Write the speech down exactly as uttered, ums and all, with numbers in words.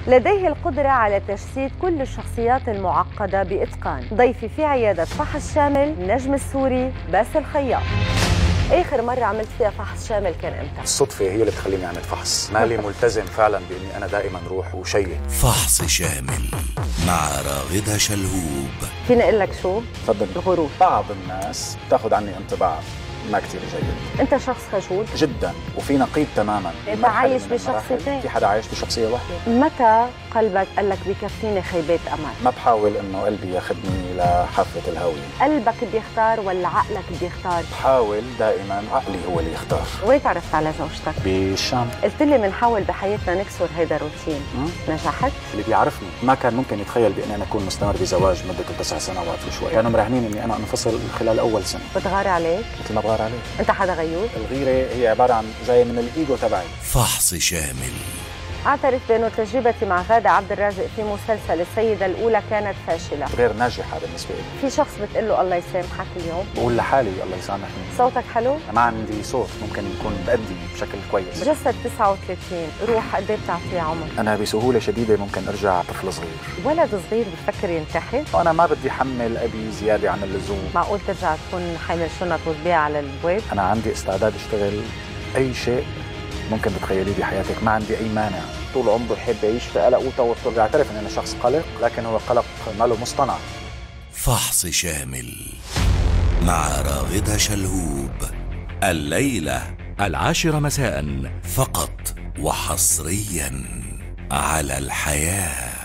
لديه القدرة على تجسيد كل الشخصيات المعقدة بإتقان. ضيفي في عيادة فحص شامل النجم السوري باسل خياط. آخر مرة عملت فيها فحص شامل كان إمتى؟ الصدفة هي اللي بتخليني أعمل فحص، مالي ملتزم فعلا بإني أنا دائما روح وشيء. فحص شامل مع راغدة شلهوب. فيني أقول لك شو؟ تفضل. الغرور. بعض الناس بتاخذ عني انطباع ما كتير جيد. أنت شخص خجول؟ جدا، وفي نقيض تماما. أنت عايش بشخصيتين؟ في حدا عايش بشخصية واحدة؟ متى قلبك قال لك بكفيني خيبات أمل؟ ما بحاول إنه قلبي ياخذني لحافة الهوية. قلبك بيختار ولا عقلك بيختار؟ بحاول دائما عقلي هو اللي يختار. وين تعرفت على زوجتك؟ بالشام. قلت لي بنحاول بحياتنا نكسر هيدا الروتين، نجحت؟ اللي بيعرفني ما كان ممكن يتخيل بإني أنا أكون مستمر بزواج مدته تسع سنوات وشوي، كانوا مراهنين إني أنا انفصل خلال أول سنة. بتغار عليك؟ مثل ما بغار عليك. أنت حدا غيور؟ الغيرة هي عبارة عن زي من الإيجو تبعي. فحص شامل. أعترف بأنه تجربتي مع غادة عبد الرازق في مسلسل السيدة الأولى كانت فاشلة، غير ناجحة بالنسبة لي. في شخص بتقول له الله يسامحك اليوم؟ بقول لحالي الله يسامحني. صوتك حلو؟ ما عندي صوت ممكن يكون بأدي بشكل كويس. جسد تسعة وثلاثين، روح قد ايه بتعطيه عمر؟ أنا بسهولة شديدة ممكن أرجع طفل صغير. ولد صغير بفكر ينتحر؟ وأنا ما بدي حمل أبي زيادة عن اللزوم. معقول ترجع تكون حامل شنط وتبيع على البواب؟ أنا عندي استعداد أشتغل أي شيء ممكن تتخيليه بحياتك، ما عندي أي مانع. طول عمره يحب يعيش في قلق وتوتر. بعترف إن أنا شخص قلق، لكن هو قلق ماله مصطنع. فحص شامل مع راغدة شلهوب، الليلة العاشرة مساء فقط وحصريا على الحياة.